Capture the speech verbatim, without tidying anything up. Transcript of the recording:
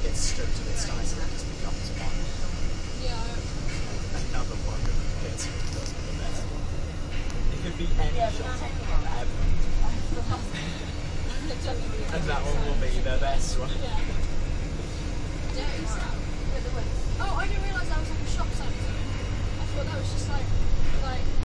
it gets stripped of its size and it just becomes one. Yeah. Another one gets stripped of the best one. It could be any shot ever. And that one will be the best one.